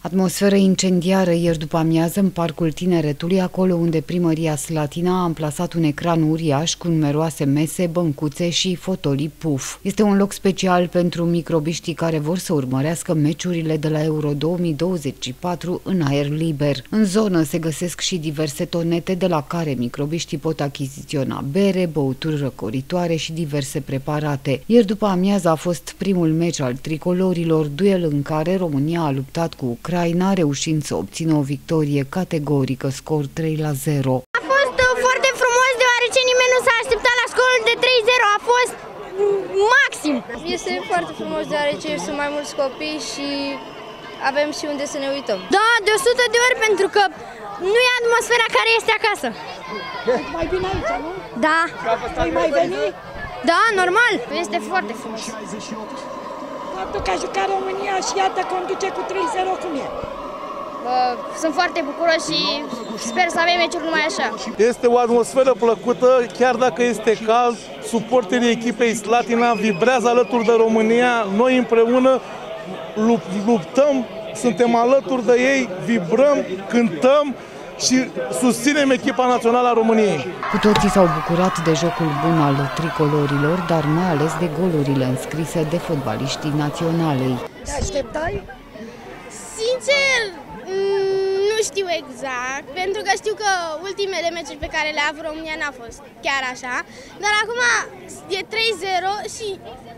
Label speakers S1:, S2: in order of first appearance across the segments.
S1: Atmosferă incendiară ieri după amiază în Parcul Tineretului, acolo unde Primăria Slatina a amplasat un ecran uriaș cu numeroase mese, băncuțe și fotolii puf. Este un loc special pentru microbiștii care vor să urmărească meciurile de la Euro 2024 în aer liber. În zonă se găsesc și diverse tonete de la care microbiștii pot achiziționa bere, băuturi răcoritoare și diverse preparate. Ieri după amiază a fost primul meci al tricolorilor, duel în care România a luptat cu Ucraina, reușind să obțină o victorie categorică, scor 3-0.
S2: A fost foarte frumos, deoarece nimeni nu s-a așteptat la scorul de 3-0, a fost maxim.
S3: Este foarte frumos, deoarece sunt mai mulți copii și avem și unde să ne uităm.
S2: Da, de 100 de ori, pentru că nu e atmosfera care este acasă.
S4: Mai bine aici, nu?
S2: Da.
S4: Voi mai veni?
S2: Da, normal. Este foarte frumos.
S4: Faptul că a jucat România și iată conduce cu 3-0, cum e?
S2: Sunt foarte bucuros și sper să avem meciuri numai așa.
S5: Este o atmosferă plăcută, chiar dacă este cald, suporterii echipei Slatina vibrează alături de România, noi împreună luptăm, suntem alături de ei, vibrăm, cântăm și susținem echipa națională a României.
S1: Cu toții s-au bucurat de jocul bun al tricolorilor, dar mai ales de golurile înscrise de fotbaliștii naționalei.
S4: Te așteptai?
S2: Sincer, nu știu exact, pentru că știu că ultimele meciuri pe care le-a avut România n-a fost chiar așa, dar acum e 3-0 și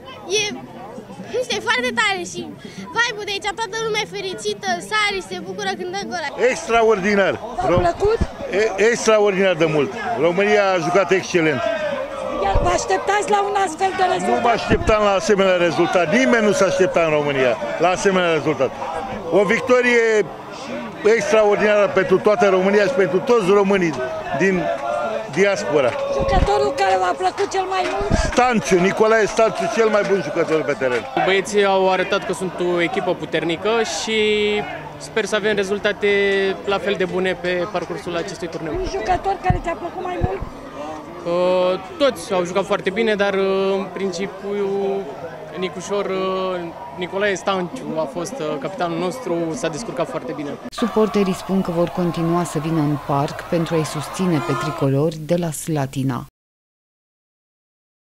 S2: este foarte tare și vibe-ul de aici, toată lumea e fericită, sari, se bucură când dă gol.
S6: Extraordinar!
S4: V-a plăcut?
S6: Extraordinar de mult! România a jucat excelent.
S4: Iar vă așteptați la un astfel de rezultat?
S6: Nu mă așteptam la asemenea rezultat, nimeni nu s-a așteptat în România la asemenea rezultat. O victorie extraordinară pentru toată România și pentru toți românii din diaspora.
S4: Jucătorul care v-a plăcut cel mai mult?
S6: Stanciu, Nicolae Stanciu, cel mai bun jucător pe teren.
S7: Băieții au arătat că sunt o echipă puternică și sper să avem rezultate la fel de bune pe parcursul acestui turneu.
S4: Un jucător care ți-a plăcut mai mult?
S7: Toți au jucat foarte bine, dar în principiu Nicolae Stanciu a fost capitanul nostru, s-a descurcat foarte bine.
S1: Suporterii spun că vor continua să vină în parc pentru a-i susține pe tricolori de la Slatina.